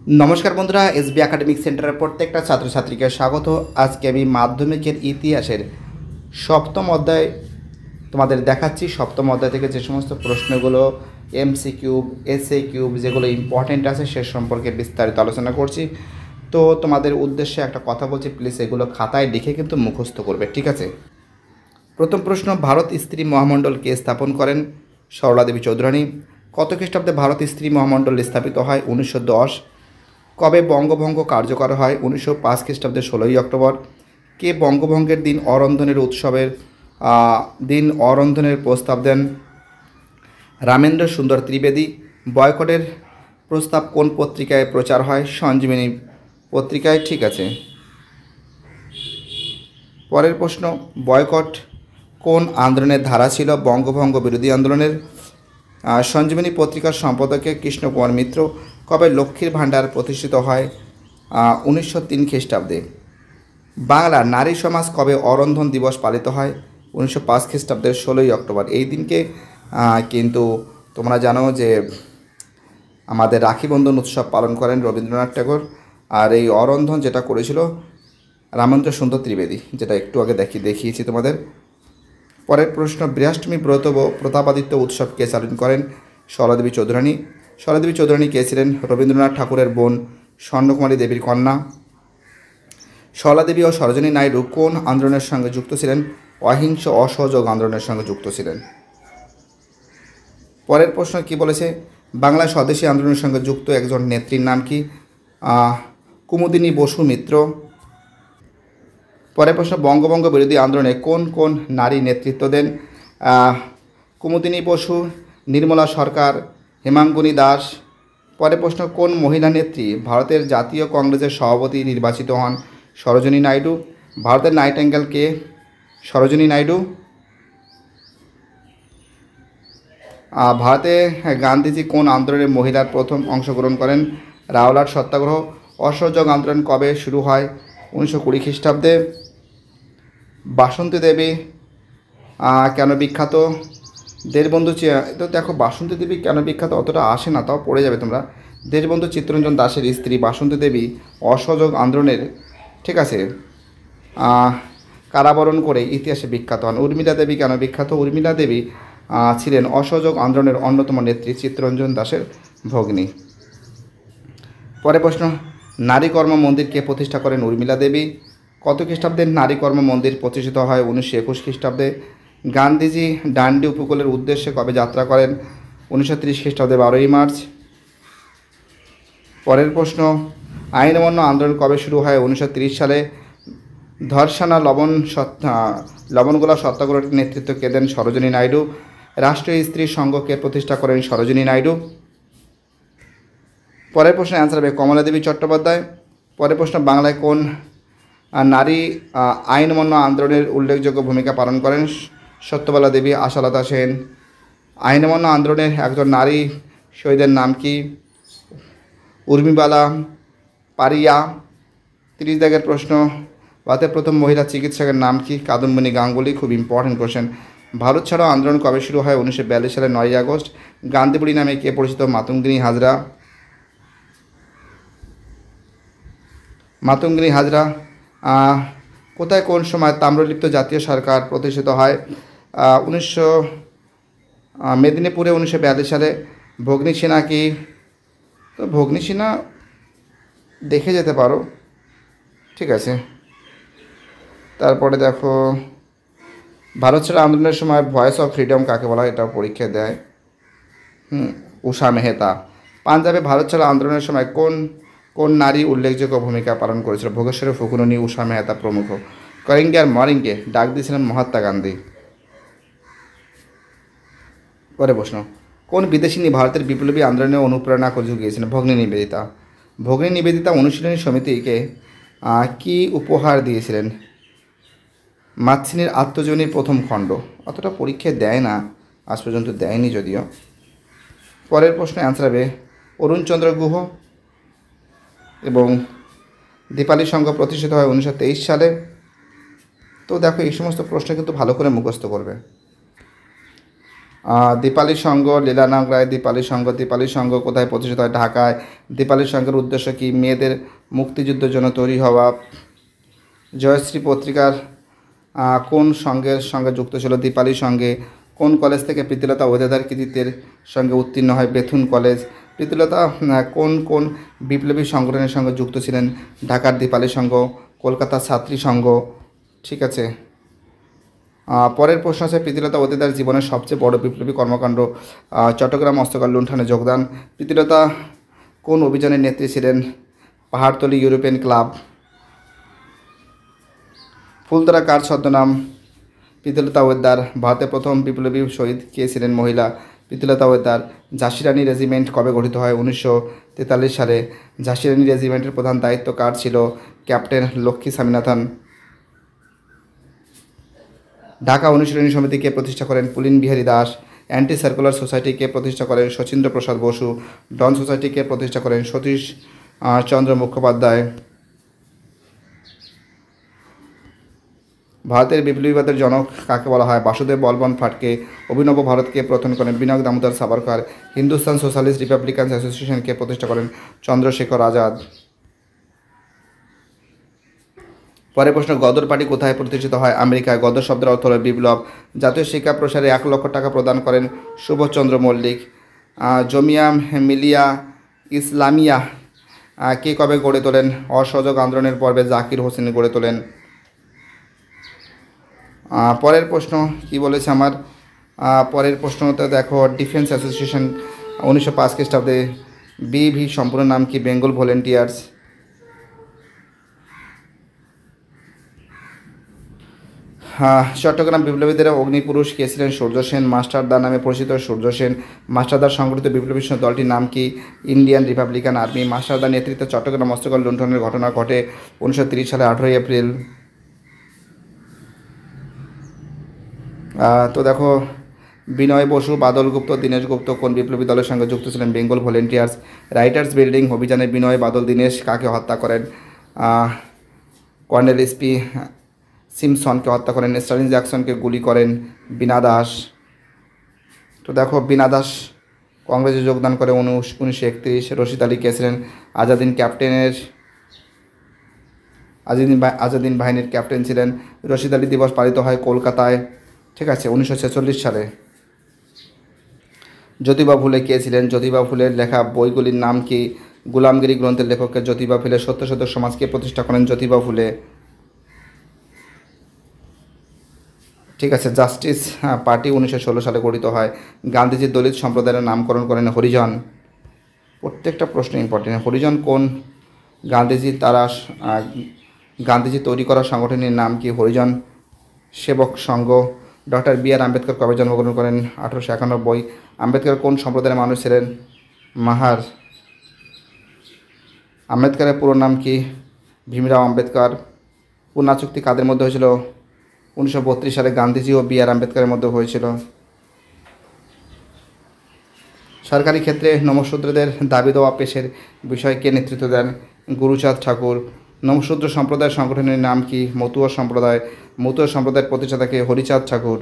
নমস্কার বন্ধুরা, SB academic সেন্টারের প্রত্যেকটা ছাত্রছাত্রীকে স্বাগত। আজকে আমি মাধ্যমিকের ইতিহাসের সপ্তম অধ্যায় তোমাদের দেখাচ্ছি। সপ্তম অধ্যায় থেকে যে সমস্ত প্রশ্নগুলো এমসি কিউব, এসএ কিউব যেগুলো ইম্পর্টেন্ট আছে সে সম্পর্কে বিস্তারিত আলোচনা করছি। তো তোমাদের উদ্দেশ্যে একটা কথা বলছি, প্লিজ এগুলো খাতায় লিখে কিন্তু মুখস্থ করবে, ঠিক আছে? প্রথম প্রশ্ন, ভারত স্ত্রী মহামণ্ডল কে স্থাপন করেন? সরলা দেবী চৌধুরানী। কত খ্রিস্টাব্দে ভারত স্ত্রী মহামণ্ডল স্থাপিত হয়? 1910। কবে বঙ্গভঙ্গ কার্যকর হয়? 1905 খ্রিস্টাব্দে 16ই অক্টোবর। কে বঙ্গভঙ্গের দিন অরন্ধনের উৎসবের প্রস্তাব দেন? রামেন্দ্র সুন্দর ত্রিবেদী। বয়কটের প্রস্তাব কোন পত্রিকায় প্রচার হয়? সঞ্জীবনী পত্রিকায়, ঠিক আছে। পরের প্রশ্ন, বয়কট কোন আন্দোলনের ধারা ছিল? বঙ্গভঙ্গ বিরোধী আন্দোলনের। সঞ্জীবনী পত্রিকার সম্পাদকে কৃষ্ণকুমার মিত্র। কবে লক্ষ্মীর ভাণ্ডার প্রতিষ্ঠিত হয়? 1903 খ্রিস্টাব্দে। বাংলার নারী সমাজ কবে অরন্ধন দিবস পালিত হয়? 1905 খ্রিস্টাব্দের 16ই অক্টোবর। এই দিনকে কিন্তু তোমরা জানো যে আমাদের রাখি বন্ধন উৎসব পালন করেন রবীন্দ্রনাথ ঠাকুর। আর এই অরন্ধন যেটা করেছিল রামেন্দ্র সুন্দর ত্রিবেদী, যেটা একটু আগে দেখিয়েছি তোমাদের। পরের প্রশ্ন, বৃহাষ্টমী ব্রত প্রতাপাদিত্য উৎসব কে চালন করেন? সরলাদেবী চৌধুরানী। সরলাদেবী চৌধুরানী কে ছিলেন? রবীন্দ্রনাথ ঠাকুরের বোন, স্বর্ণকুমারী দেবীর কন্যা। সরলাদেবী ও সরোজিনী নাইডু কোন আন্দোলনের সঙ্গে যুক্ত ছিলেন? অহিংস অসহযোগ আন্দোলনের সঙ্গে যুক্ত ছিলেন। পরের প্রশ্ন কি বলেছে? বাংলা স্বদেশী আন্দোলনের সঙ্গে যুক্ত একজন নেত্রীর নাম কি? কুমুদিনী বসু মিত্র। পরের প্রশ্ন, বঙ্গভঙ্গ বিরোধী আন্দোলনে কোন কোন নারী নেতৃত্ব দেন? কুমুদিনী বসু, নির্মলা সরকার, হেমাঙ্গিনী দাস। পরের প্রশ্ন, কোন মহিলা নেত্রী ভারতের জাতীয় কংগ্রেসের সভাপতি নির্বাচিত হন? সরোজিনী নাইডু। ভারতের নাইটিঙ্গেল কে? সরোজিনী নাইডু। ভারতে গান্ধীজি কোন আন্দোলনে মহিলার প্রথম অংশগ্রহণ করেন? রাওলাট সত্যাগ্রহ। অসহযোগ আন্দোলন কবে শুরু হয়? 1920 খ্রিস্টাব্দে। বাসন্তী দেবী কেন বিখ্যাত? দেশবন্ধু তো দেখো, বাসন্তী দেবী কেন বিখ্যাত অতটা আসে না, তাও পড়ে যাবে তোমরা। দেশবন্ধু চিত্তরঞ্জন দাশের স্ত্রী বাসন্তী দেবী অসহযোগ আন্দোলনের, ঠিক আছে, কারাবরণ করে ইতিহাসে বিখ্যাত হন। উর্মিলা দেবী কেন বিখ্যাত? উর্মিলা দেবী ছিলেন অসহযোগ আন্দোলনের অন্যতম নেত্রী, চিত্তরঞ্জন দাশের ভগ্নী। পরে প্রশ্ন, নারী কর্ম মন্দির কে প্রতিষ্ঠা করেন? উর্মিলা দেবী। কত খ্রিস্টাব্দে নারী কর্ম মন্দির প্রতিষ্ঠিত হয়? 1921 খ্রিস্টাব্দে। গান্ধীজি ডান্ডি উপকূলের উদ্দেশ্যে কবে যাত্রা করেন? 1930 খ্রিস্টাব্দে 12ই মার্চ। পরের প্রশ্ন, আইন অমান্য আন্দোলন কবে শুরু হয়? 1930 সালে। ধর্ষণা লবণগোলা সত্যাগ্রহের নেতৃত্ব কে দেন? সরোজিনী নাইডু। রাষ্ট্রীয় স্ত্রী সংঘ কে প্রতিষ্ঠা করেন? সরোজিনী নাইডু। পরের প্রশ্নের অ্যান্সার হবে কমলা দেবী চট্টোপাধ্যায়। পরের প্রশ্ন, বাংলায় কোন নারী আইন অমান্য আন্দোলনের উল্লেখযোগ্য ভূমিকা পালন করেন? সত্যবালা দেবী, আশালতা সেন। আইন অমান্য আন্দোলনের একজন নারী শহীদের নাম কি? উর্মিবালা পারিয়া। 30 দাগের প্রশ্ন, ভারতের প্রথম মহিলা চিকিৎসকের নাম কি? কাদম্বিনী গাঙ্গুলি। খুব ইম্পর্টেন্ট কোশ্চেন। ভারত ছাড়ো আন্দোলন কবে শুরু হয়? 1942 সালের 9ই আগস্ট। গান্ধীবুড়ি নামে কে পরিচিত? মাতঙ্গিনী হাজরা। মাতঙ্গিনী হাজরা কোথায় কোন সময় তাম্রলিপ্ত জাতীয় সরকার প্রতিষ্ঠিত হয়? মেদিনীপুরে 1942 সালে। ভগ্নী সিনহা কি? তো ভগ্নী সিনহা দেখে যেতে পারো, ঠিক আছে। তারপরে দেখো, ভারত ছাড়া আন্দোলনের সময় ভয়েস অফ ফ্রিডম কাকে বলা হয়? এটাও পরীক্ষা দেয়। উষা মেহতা। পাঞ্জাবে ভারত ছাড়া আন্দোলনের সময় কোন কোন নারী উল্লেখযোগ্য ভূমিকা পালন করেছিল? ভোগেশ্বরী ফুকুরনি, উষা মেহতা প্রমুখ। করিঙ্গে আর মরিঙ্গে ডাক দিয়েছিলেন মহাত্মা গান্ধী। পরে প্রশ্ন, কোন বিদেশিনী ভারতের বিপ্লবী আন্দোলনে অনুপ্রেরণা করে জুগিয়েছিলেন? ভগ্নী নিবেদিতা। ভগ্নী নিবেদিতা অনুশীলনী সমিতিকে কি উপহার দিয়েছিলেন? মাতসিনীর আত্মজীবনীর প্রথম খণ্ড। অতটা পরীক্ষায় দেয় না, আজ পর্যন্ত দেয়নি যদিও। পরের প্রশ্নে অ্যান্সার হবে অরুণচন্দ্র গুহ। এবং দীপালি সংঘ প্রতিষ্ঠিত হয় 1923 সালে। তো দেখো, এই সমস্ত প্রশ্ন কিন্তু ভালো করে মুখস্থ করবে। দীপালি সংঘ, লীলানাগ রায় দীপালি সংঘ কোথায় প্রতিষ্ঠিত হয়? ঢাকায়। দীপালি সংঘের উদ্দেশ্য কি? মেয়েদের মুক্তিযুদ্ধের জন্য তৈরি হওয়া। জয়শ্রী পত্রিকার কোন সংঘের সঙ্গে যুক্ত ছিল? দীপালি সংঘে। কোন কলেজ থেকে প্রীতিলতা ওয়েদার কৃতিত্বের সঙ্গে উত্তীর্ণ হয়? Bethune college. প্রীতিলতা কোন কোন বিপ্লবী সংগঠনের সঙ্গে যুক্ত ছিলেন? ঢাকার দীপালি সংঘ, কলকাতার ছাত্রী সংঘ। ঠিক আছে। পরের প্রশ্ন আছে, প্রীতিলতা ওয়েদার জীবনের সবচেয়ে বড় বিপ্লবী কর্মকাণ্ড। চট্টগ্রাম অস্ত্রকার লুণ্ঠনে যোগদান। প্রীতিলতা কোন অভিযানের নেত্রী ছিলেন? Pahartali European club. ফুলতরা কার ছদ্মনাম? প্রীতিলতা ওয়েদার। ভারতের প্রথম বিপ্লবী শহীদ কে ছিলেন? মহিলা। প্রীতিলতা ওয়েদার। ঝাঁসি রানী রেজিমেন্ট কবে গঠিত হয়? 1943 সালে। ঝাঁসি রানী রেজিমেন্টের প্রধান দায়িত্ব কার ছিল? ক্যাপ্টেন লক্ষ্মী স্বামীনাথন। ঢাকা অনুশীলনী সমিতি কে প্রতিষ্ঠা করেন? Pulin Behari Das. Anti circular society কে প্রতিষ্ঠা করেন? শচীন্দ্র প্রসাদ বসু। ডন সোসাইটি কে প্রতিষ্ঠা করেন? সতীশ চন্দ্র মুখোপাধ্যায়। ভারতের বিপ্লবীবাদের জনক কাকে বলা হয়? বাসুদেব বলবন্ত ফাটকে। অভিনব ভারতকে প্রথম করেন? বিনায়ক দামোদর সাভারকর। হিন্দুস্তান সোশ্যালিস্ট রিপাবলিকান অ্যাসোসিয়েশনকে প্রতিষ্ঠা করেন? চন্দ্রশেখর আজাদ। পরের প্রশ্ন, গদর পার্টি কোথায় প্রতিষ্ঠিত হয়? আমেরিকায়। গদর শব্দের অর্থ হল বিপ্লব। জাতীয় শিক্ষা প্রসারে 1 লক্ষ টাকা প্রদান করেন সুভাষচন্দ্র মল্লিক। জমিয়া মিলিয়া ইসলামিয়া কে কবে গড়ে তোলেন? অসহযোগ আন্দোলনের পর্বে জাকির হোসেন গড়ে তোলেন। পরের প্রশ্ন কি বলেছে আমার? পরের প্রশ্নটা দেখো, ডিফেন্স অ্যাসোসিয়েশন 1905 খ্রিস্টাব্দে। বিভি সম্পূর্ণ নাম কি? বেঙ্গল ভলেন্টিয়ার্স। চট্টগ্রাম বিপ্লবীদের অগ্নিপুরুষ কে ছিলেন? সূর্য সেন। মাস্টারদা নামে পরিচিত সূর্য সেন। মাস্টারদার সংগঠিত বিপ্লবী দলটির নাম কি? Indian Republican army. মাস্টারদার নেতৃত্বে চট্টগ্রাম অস্ত্রকর লুণ্ঠনের ঘটনা ঘটে 1930 সালে 18 এপ্রিল। তো দেখো, বিনয় বসু, বাদল গুপ্ত, দীনেশ গুপ্ত কোন বিপ্লবী দলের সঙ্গে যুক্ত ছিলেন? বেঙ্গল ভলেন্টিয়ার্স। রাইটার্স বিল্ডিং অভিযানে বিনয়, বাদল, দীনেশ কাকে হত্যা করেন? কর্নেল এসপি সিমসনকে হত্যা করেন। স্টার্লিং জ্যাকসনকে গুলি করেন বীণা দাস। তো দেখো, বীণা দাস কংগ্রেসে যোগদান করে 1931। রশিদ আলী কে ছিলেন? আজাদিন বাহিনীর ক্যাপ্টেন ছিলেন। রশিদ আলী দিবস পালিত হয় কলকাতায়। ঠিক আছে, 1946 সালে। জ্যোতিবা ফুলে কে ছিলেন? জ্যোতিবা ফুলের লেখা বইগুলির নাম কি? গোলামগিরি গ্রন্থের লেখককে জ্যোতিবা ফুলে। সত্যশোধক সমাজকে প্রতিষ্ঠা করেন জ্যোতিবা ফুলে। ঠিক আছে, জাস্টিস পার্টি 1916 সালে গঠিত হয়। গান্ধীজি দলিত সম্প্রদায়ের নামকরণ করেন হরিজন। প্রত্যেকটা প্রশ্ন ইম্পর্টেন্ট। হরিজন কোন? গান্ধীজি তৈরি করা সংগঠনের নাম কি? হরিজন সেবক সংঘ। Doctor B.R.. আম্বেদকর কবে জন্মগ্রহণ করেন? 1891। আম্বেদকর কোন সম্প্রদায়ের মানুষ ছিলেন? মাহার। আম্বেদকরের পুরো নাম কি? ভীমরাও আম্বেদকর। পুনা চুক্তি কাদের মধ্যে হয়েছিল? 1932 সালে গান্ধীজি ও বি.আর. আম্বেদকরের মধ্যে হয়েছিল। সরকারি ক্ষেত্রে নমশূদ্রদের দাবি দেওয়া পেশের বিষয়ে কে নেতৃত্ব দেন? গুরুচাঁদ ঠাকুর। নমশূদ্র সম্প্রদায়ের সংগঠনের নাম কি? মতুয়া সম্প্রদায়। মতুয়া সম্প্রদায়ের প্রতিষ্ঠাতাকে হরিচাঁদ ঠাকুর।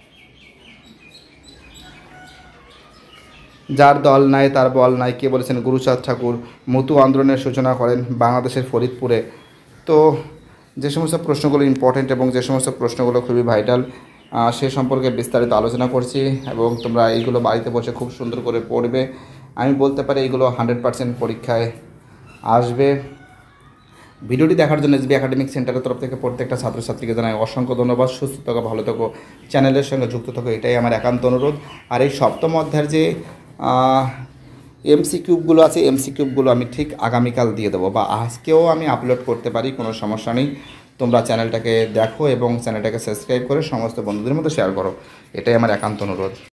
যার দল নাই তার বল নাই কে বলেছেন? গুরুচাঁদ ঠাকুর। মতুয়া আন্দোলনের সূচনা করেন বাংলাদেশের ফরিদপুরে। তো যে সমস্ত প্রশ্নগুলো ইম্পর্টেন্ট এবং যে সমস্ত প্রশ্নগুলো খুবই ভাইটাল, সে সম্পর্কে বিস্তারিত আলোচনা করছি এবং তোমরা এইগুলো বাড়িতে বসে খুব সুন্দর করে পড়বে। আমি বলতে পারি এইগুলো 100% পরীক্ষায় আসবে। ভিডিওটি দেখার জন্য এসবি একাডেমিক সেন্টারের তরফ থেকে প্রত্যেকটা ছাত্রছাত্রীকে জানাই অসংখ্য ধন্যবাদ। সুস্থ থাকো, ভালো থাকো, চ্যানেলের সঙ্গে যুক্ত থাকো, এটাই আমার একান্ত অনুরোধ। আর এই সপ্তম অধ্যায়ের যে এমসিকিউবগুলো আছে, এমসিকিউবগুলো আমি ঠিক আগামীকাল দিয়ে দেবো বা আজকেও আমি আপলোড করতে পারি, কোনো সমস্যা নেই। তোমরা চ্যানেলটাকে দেখো এবং চ্যানেলটাকে সাবস্ক্রাইব করে সমস্ত বন্ধুদের মধ্যে শেয়ার করো, এটাই আমার একান্ত অনুরোধ।